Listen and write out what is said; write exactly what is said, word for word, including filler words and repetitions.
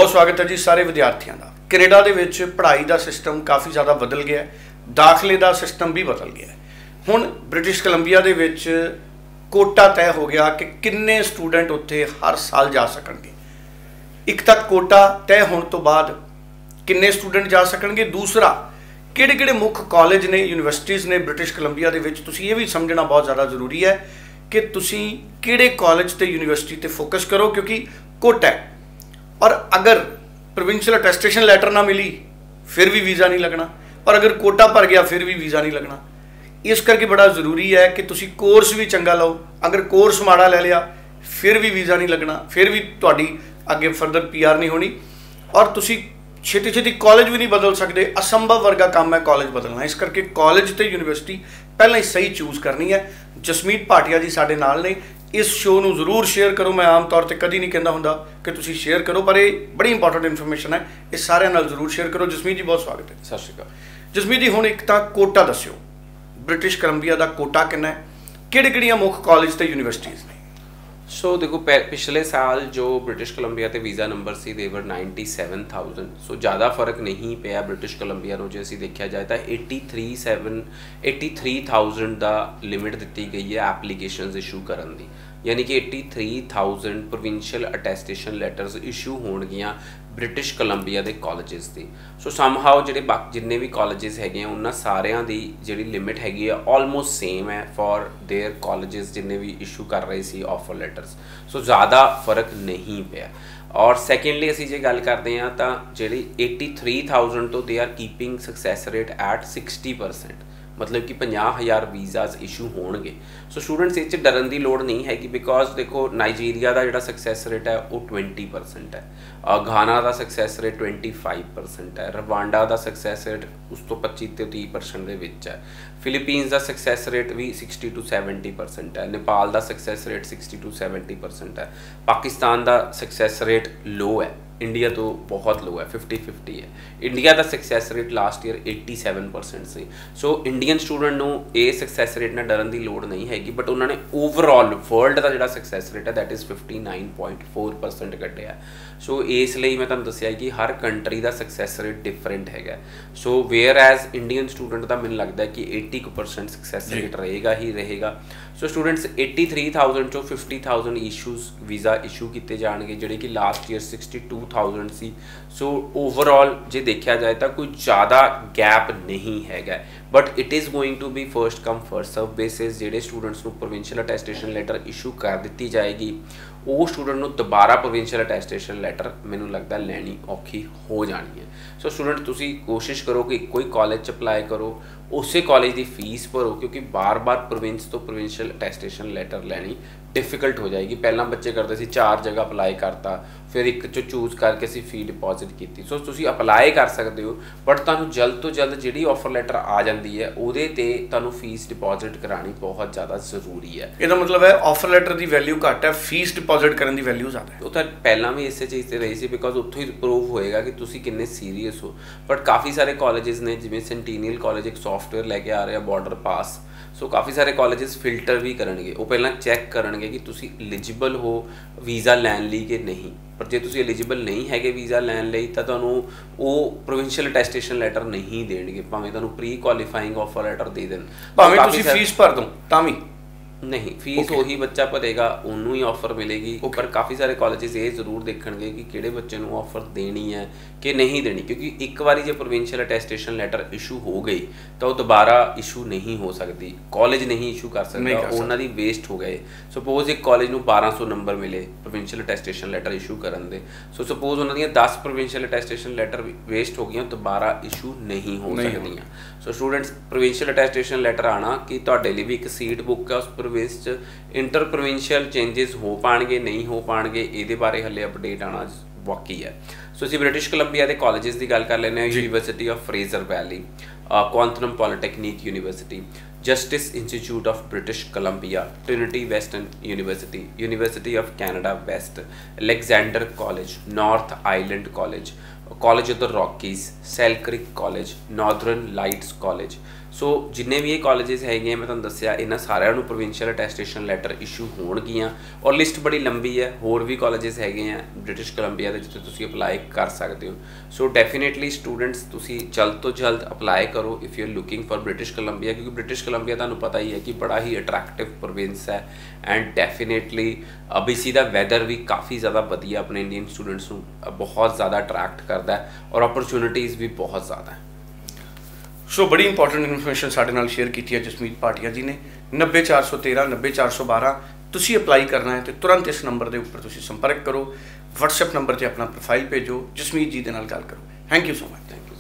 बहुत स्वागत है जी सारे विद्यार्थियों का। कनेडा दे विच पढ़ाई का सिस्टम काफ़ी ज़्यादा बदल गया है, दाखिले का सिस्टम भी बदल गया है। हुण ब्रिटिश कोलंबिया दे विच कोटा तय हो गया कि किन्ने स्टूडेंट उत्थे हर साल जा सकणगे। एक तक कोटा तय होने तो बाद किन्ने स्टूडेंट जा सकणगे, दूसरा किहड़े किहड़े मुख्य कॉलेज ने यूनिवर्सिटीज़ ने ब्रिटिश कोलंबिया दे विच। तुसीं ये भी समझना बहुत ज़्यादा जरूरी है कि तुसीं किहड़े कॉलेज ते यूनिवर्सिटी ते फोकस करो, क्योंकि कोटा है। और अगर प्रोविंशियल अटैस्टेशन लैटर ना मिली फिर भी वीज़ा नहीं लगना, और अगर कोटा भर गया फिर भी वीज़ा नहीं लगना। इस करके बड़ा ज़रूरी है कि तुसी कोर्स भी चंगा लो। अगर कोर्स माड़ा ले लिया फिर भी वीज़ा नहीं लगना, फिर भी तुहाडी अगे फर्दर पी आर नहीं होनी, और तुसी छेती छेती कॉलेज भी नहीं बदल सकते। असंभव वर्गा काम है कॉलेज बदलना। इस करके कॉलेज तो यूनिवर्सिटी पहले ही सही चूज़ करनी है। जसमीत भाटिया जी साडे नाल ने। इस शो को जरूर शेयर करो। मैं आम तौर पर कभी नहीं कहता होंदा कि तुसी शेयर करो, पर ये बड़ी इंपॉर्टेंट इन्फॉर्मेशन है, ये सारे नाल जरूर शेयर करो। जसमीत जी बहुत स्वागत है। सत श्री अकाल। जसमीत जी हुण एक तां कोटा दस्सिओ, ब्रिटिश कोलंबिया का कोटा कितना है, किहड़े किहड़ियां मुख्य कॉलेज ते यूनिवर्सिटीज़ ने? सो so, देखो पिछले साल जो ब्रिटिश कोलंबिया ते वीज़ा नंबर सी देवर नाइनटी सैवन थाउजेंड। सो ज़्यादा फर्क नहीं पिया ब्रिटिश कोलंबिया ਨੂੰ। ਜੇ ਅਸੀਂ ਦੇਖਿਆ ਜਾਏ ਤਾਂ eighty three seven eighty three thousand ਦਾ ਲਿਮਿਟ ਦਿੱਤੀ ਗਈ ਹੈ ਐਪਲੀਕੇਸ਼ਨਸ ਇਸ਼ੂ ਕਰਨ ਦੀ, यानी कि eighty three thousand provincial attestation letters issue होणगियां ब्रिटिश कोलंबिया के कॉलेजेस की। सो समहाउ जिहड़े बाकी जिन्ने भी कॉलेजेस हैगे आ उन्हां सारियां दी जिहड़ी लिमिट हैगी आ ऑलमोस्ट सेम है फॉर देयर कॉलेजेस जिन्ने भी इशू कर रहे सी ऑफर लैटर्स। सो ज़्यादा फर्क नहीं पिया। और सैकेंडली असीं जे गल करते हैं तो जिहड़ी एटी थ्री थाउजेंड तो they are keeping success rate at sixty percent, मतलब कि पचास हज़ार वीज़ाज इशू होणगे। सो स्टूडेंट्स इस डरन की लोड़ नहीं हैगी, बिकॉज देखो नाइजीरिया का जिहड़ा सक्सैस रेट है वो ट्वेंटी परसेंट है, घाना का success rate twenty five percent है, रवांडा का सक्सैस रेट उस तो पच्ची तो तीह परसेंट के विच है, फिलीपीनस का सक्सैस रेट भी सिक्सटी टू सैवनटी परसेंट है, नेपाल का success rate sixty to seventy percent है, पाकिस्तान का सक्सैस रेट लो है, इंडिया तो बहुत लो है, फिफ्टी फिफ्टी है। इंडिया का success rate last year eighty seven percent से। सो इंडियन स्टूडेंट को ये सक्सैस रेट ना डरन की लोड़ नहीं हैगी, बट उन्होंने ओवरऑल वर्ल्ड का जो सक्सैस रेट है that is fifty nine point four percent कढ़िया। सो इसलिए मैं तुहानूं दस्सिया कि हर कंट्री का सक्सैस रेट डिफरेंट है। So whereas Indian student का मैंने लगता है कि एटी परसेंट सक्सैस रेट रहेगा ही रहेगा। So students eighty three thousand चो fifty thousand issues visa issue किए जाएंगे, जोड़े कि last year sixty two thousand सी। सो ओवरऑल जे देखा जाए तो कोई ज़्यादा गैप नहीं है, but it is going to be first come first serve basis. जोड़े स्टूडेंट्स को प्रोविंशियल अटैस्टेशन लैटर इशू कर दी जाएगी, वो स्टूडेंट को दोबारा प्रोविंशियल अटैस्टेशन लैटर मैनू लगता लैनी औखी हो जानी है। सो स्टूडेंट तुसी कोशिश करो कि कोई कॉलेज च अप्लाई करो, उस कॉलेज की फीस भरो, क्योंकि बार बार प्रोविंस तो प्रोविंशियल अटैस्टेशन लैटर लैनी डिफिकल्ट हो जाएगी। पहला बच्चे करते सी चार जगह अप्लाई करता, फिर एक चो चूज करके असी फी डिपॉजिट की। सो तुसी अप्लाई कर सकते हो, बट तुहानूं जल्द तो जल्द जिहड़ी ऑफर लैटर आ जाती है उहदे ते तुहानूं फीस डिपॉजिट करानी बहुत ज़्यादा जरूरी है। इसका मतलब है ऑफर लैटर की वैल्यू घट है, फीस डिपॉजिट करने की वैल्यू ज़्यादा है। वो तो पहला भी इस चीज़ से रही सी, बिकॉज उत्थों ही प्रूव होएगा कि तुसी किन्ने सीरीयस हो। बट काफ़ी सारे कॉलेजेस ने, जिवें सेंटीनियल कॉलेज एक सॉफ्टवेयर लैके आ रहा बॉर्डर पास। सो काफ़ी सारे कॉलेजेस फिल्टर भी करनगे, वो पहला चैक करनगे कि तुसी एलिजिबल हो वीज़ा लैन लई कि नहीं। पर जे तुसी एलिजिबल नहीं है वीज़ा लैन लई तां तुहानूं वो प्रोविंशियल अटैस्टेशन लैटर नहीं देणगे, भावें तुहानूं प्री क्वालीफाइंग ऑफर लैटर दे देण, भावें तुसी फीस भर दो तां भी नहीं। Fees okay. वही बच्चा भरेगा उन्होंने ही ऑफर मिलेगी। okay. पर काफ़ी सारे कॉलेजेस ये जरूर देखणगे कि किहड़े बच्चे को ऑफर देनी है कि नहीं देनी, क्योंकि एक बार जो प्रोविंशियल अटैस्टेशन लैटर इशू हो गई तो दोबारा इशू नहीं हो सकती, कॉलेज नहीं इशू कर सकता, उन्होंने वेस्ट हो गए। सपोज एक कॉलेज में बारह सौ नंबर मिले प्रोविंशियल अटैस्टेशन लैटर इशू करन दे, सो सपोज उन्होंने दस प्रोविंशियल अटैस्टेशन लैटर वेस्ट हो गई, दोबारा इशू नहीं हो सकती। So students provincial attestation letter आना कि तुहाडे लई भी एक सीट बुक है, उस प्रोविंस च इंटर प्रोविंशियल चेंजिस हो पाएंगे नहीं हो पाएंगे, ये बारे हले अपडेट आना बाकी है। सो असीं ब्रिटिश कोलंबिया के कॉलेजेस की गल कर लेने। University of Fraser Valley, Quantum Polytechnic university, Justice Institute of British Columbia, Trinity Western university, university of Canada West, Alexander college, North Island college, college of the Rockies, Selkirk college, Northern Lights college. So ਜਿੰਨੇ ਵੀ ਇਹ colleges ਹੈਗੇ ਆ ਮੈਂ ਤੁਹਾਨੂੰ ਦੱਸਿਆ ਇਹਨਾਂ ਸਾਰਿਆਂ ਨੂੰ ਪ੍ਰੋਵਿੰਸ਼ੀਅਲ ਅਟੈਸਟੇਸ਼ਨ ਲੈਟਰ ਇਸ਼ੂ ਹੋਣਗੀਆਂ ਔਰ ਲਿਸਟ ਬੜੀ ਲੰਬੀ ਹੈ। ਹੋਰ ਵੀ ਕਾਲਜਿਸ ਹੈਗੇ ਆ ਬ੍ਰਿਟਿਸ਼ ਕੋਲੰਬੀਆ ਦੇ ਜਿੱਥੇ ਤੁਸੀਂ ਅਪਲਾਈ ਕਰ ਸਕਦੇ ਹੋ। ਸੋ ਡੈਫੀਨੇਟਲੀ ਸਟੂਡੈਂਟਸ ਤੁਸੀਂ ਜਲਦ ਤੋਂ ਜਲਦ ਅਪਲਾਈ ਕਰੋ if you are looking for British Columbia, ਕਿਉਂਕਿ ਬ੍ਰਿਟਿਸ਼ ਕੋਲੰਬੀਆ ਤੁਹਾਨੂੰ ਪਤਾ ਹੀ ਹੈ ਕਿ ਬੜਾ ਹੀ ਅਟਰੈਕਟਿਵ ਪ੍ਰੋਵਿੰਸ ਹੈ ਐਂਡ ਡੈਫੀਨੇਟਲੀ B C ਦਾ ਵੈਦਰ ਵੀ ਕਾफ़ੀ ਜ਼ਿਆਦਾ ਵਧੀਆ ਆਪਣੇ ਇੰਡੀਅਨ ਸਟੂਡੈਂਟਸ ਨੂੰ ਬਹੁਤ ਜ਼ਿਆਦਾ ਅਟਰੈਕਟ ਕਰਦਾ ਹੈ ਔਰ ਓਪਰਚੁਨਿਟੀਜ਼ ਵੀ ਬਹੁਤ ਜ਼ਿਆਦਾ ਹੈ। ਸੋ ਬੜੀ ਇੰਪੋਰਟੈਂਟ ਇਨਫੋਰਮੇਸ਼ਨ ਸਾਡੇ ਨਾਲ ਸ਼ੇਅਰ ਕੀਤੀ ਹੈ ਜਸਮੀਤ ਭਾਟੀਆ ਜੀ ਨੇ। ਨੱਬੇ ਚਾਰ ਸੌ ਤੇਰਾਂ ਨੱਬੇ ਚਾਰ ਸੌ ਬਾਰਾਂ ਤੁਸੀਂ ਅਪਲਾਈ ਕਰਨਾ ਹੈ ਤੇ ਤੁਰੰਤ ਇਸ ਨੰਬਰ ਦੇ ਉੱਪਰ ਤੁਸੀਂ ਸੰਪਰਕ ਕਰੋ, ਵਟਸਐਪ ਨੰਬਰ 'ਤੇ ਆਪਣਾ ਪ੍ਰੋਫਾਈਲ ਭੇਜੋ, ਜਸਮੀਤ ਜੀ ਦੇ ਨਾਲ ਗੱਲ ਕਰੋ। Thank you so much. Thank you.